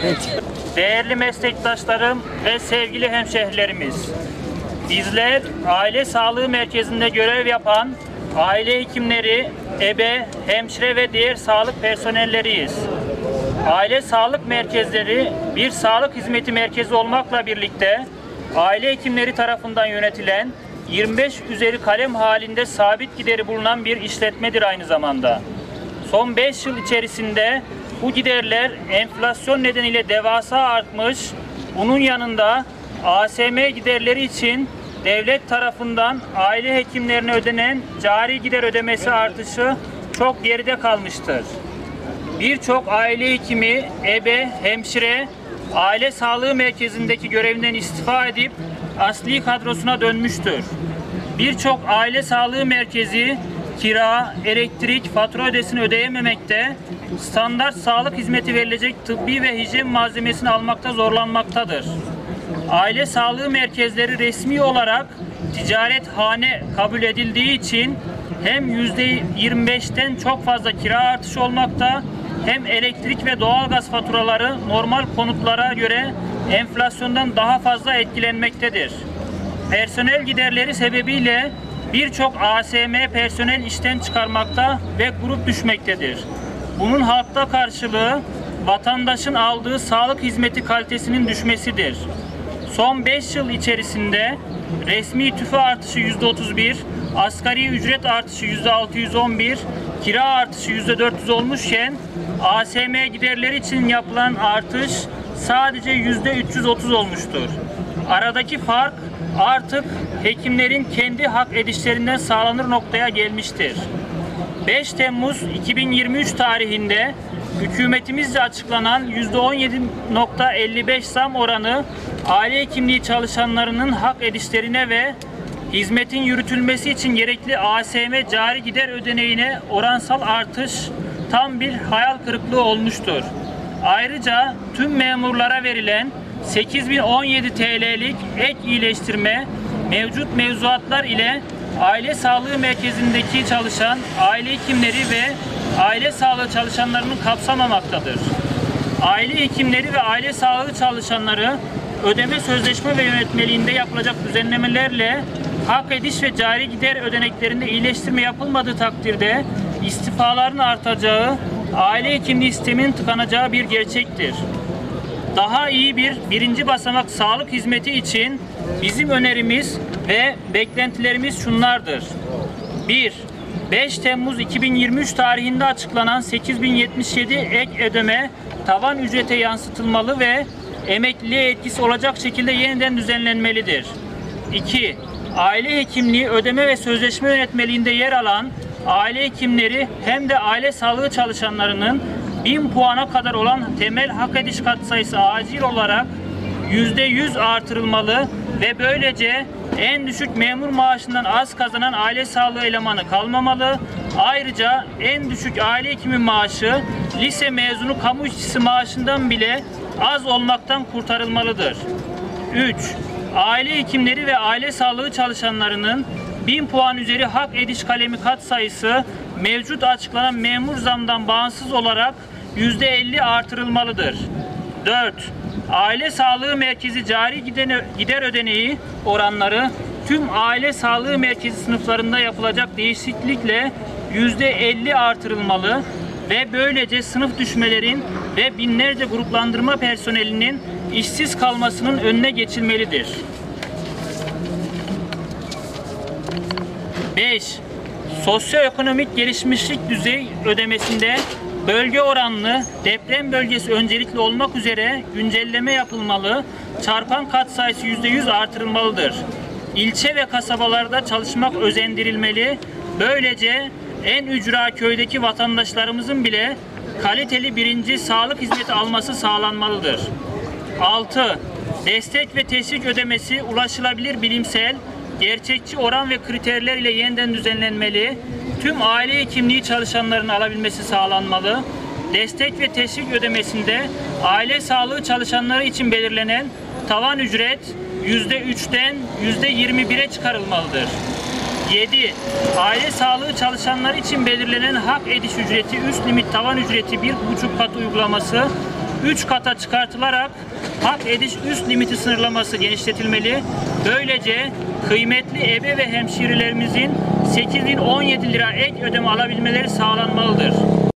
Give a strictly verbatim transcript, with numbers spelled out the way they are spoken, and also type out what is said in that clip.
Değerli meslektaşlarım ve sevgili hemşehrilerimiz, bizler aile sağlığı merkezinde görev yapan aile hekimleri, ebe, hemşire ve diğer sağlık personelleriyiz. Aile sağlık merkezleri bir sağlık hizmeti merkezi olmakla birlikte aile hekimleri tarafından yönetilen yirmi beş üzeri kalem halinde sabit gideri bulunan bir işletmedir aynı zamanda. Son beş yıl içerisinde bu giderler enflasyon nedeniyle devasa artmış. Bunun yanında A S M giderleri için devlet tarafından aile hekimlerine ödenen cari gider ödemesi artışı çok geride kalmıştır. Birçok aile hekimi, ebe, hemşire, aile sağlığı merkezindeki görevinden istifa edip asli kadrosuna dönmüştür. Birçok aile sağlığı merkezi kira, elektrik, fatura ödesini ödeyememekte, standart sağlık hizmeti verilecek tıbbi ve hijyen malzemesini almakta zorlanmaktadır. Aile sağlığı merkezleri resmi olarak ticarethane kabul edildiği için hem yüzde yirmi beşten çok fazla kira artışı olmakta, hem elektrik ve doğalgaz faturaları normal konutlara göre enflasyondan daha fazla etkilenmektedir. Personel giderleri sebebiyle birçok A S M personel işten çıkarmakta ve grup düşmektedir. Bunun halkta karşılığı vatandaşın aldığı sağlık hizmeti kalitesinin düşmesidir. Son beş yıl içerisinde resmi tüfe artışı yüzde otuz bir, asgari ücret artışı yüzde altı yüz on bir, kira artışı yüzde dört yüz olmuşken A S M giderleri için yapılan artış sadece yüzde üç yüz otuz olmuştur. Aradaki fark artık hekimlerin kendi hak edişlerinden sağlanır noktaya gelmiştir. beş Temmuz iki bin yirmi üç tarihinde hükümetimizce açıklanan yüzde on yedi nokta elli beş zam oranı aile hekimliği çalışanlarının hak edişlerine ve hizmetin yürütülmesi için gerekli A S M cari gider ödeneğine oransal artış tam bir hayal kırıklığı olmuştur. Ayrıca tüm memurlara verilen sekiz bin on yedi T L'lik ek iyileştirme mevcut mevzuatlar ile aile sağlığı merkezindeki çalışan aile hekimleri ve aile sağlığı çalışanlarını kapsamamaktadır. Aile hekimleri ve aile sağlığı çalışanları ödeme sözleşme ve yönetmeliğinde yapılacak düzenlemelerle hak ediş ve cari gider ödeneklerinde iyileştirme yapılmadığı takdirde istifaların artacağı, aile hekimliği sisteminin tıkanacağı bir gerçektir. Daha iyi bir birinci basamak sağlık hizmeti için bizim önerimiz ve beklentilerimiz şunlardır. bir beş Temmuz iki bin yirmi üç tarihinde açıklanan sekiz bin yetmiş yedi ek ödeme tavan ücrete yansıtılmalı ve emekliliğe etkisi olacak şekilde yeniden düzenlenmelidir. iki Aile hekimliği ödeme ve sözleşme yönetmeliğinde yer alan aile hekimleri hem de aile sağlığı çalışanlarının bin puana kadar olan temel hak ediş katsayısı acil olarak yüzde yüz artırılmalı ve böylece en düşük memur maaşından az kazanan aile sağlığı elemanı kalmamalı. Ayrıca en düşük aile hekimi maaşı lise mezunu kamu işçisi maaşından bile az olmaktan kurtarılmalıdır. üç Aile hekimleri ve aile sağlığı çalışanlarının bin puan üzeri hak ediş kalemi katsayısı mevcut açıklanan memur zamdan bağımsız olarak yüzde elli artırılmalıdır. dört Aile sağlığı merkezi cari gider ödeneği oranları tüm aile sağlığı merkezi sınıflarında yapılacak değişiklikle yüzde elli artırılmalı ve böylece sınıf düşmelerin ve binlerce gruplandırma personelinin işsiz kalmasının önüne geçilmelidir. beş Sosyoekonomik gelişmişlik düzey ödemesinde bölge oranlı, deprem bölgesi öncelikli olmak üzere güncelleme yapılmalı, çarpan katsayısı yüzde yüz artırılmalıdır. İlçe ve kasabalarda çalışmak özendirilmeli, böylece en ücra köydeki vatandaşlarımızın bile kaliteli birinci sağlık hizmeti alması sağlanmalıdır. altı Destek ve teşvik ödemesi ulaşılabilir bilimsel, gerçekçi oran ve kriterler ile yeniden düzenlenmeli, tüm aile hekimliği çalışanlarının alabilmesi sağlanmalı. Destek ve teşvik ödemesinde aile sağlığı çalışanları için belirlenen tavan ücret yüzde üçten yüzde yirmi bire çıkarılmalıdır. yedi Aile sağlığı çalışanları için belirlenen hak ediş ücreti üst limit tavan ücreti bir buçuk kat uygulaması üç kata çıkartılarak hak ediş üst limiti sınırlaması genişletilmeli. Böylece kıymetli ebe ve hemşirelerimizin sekiz bin on yedi lira ek ödeme alabilmeleri sağlanmalıdır.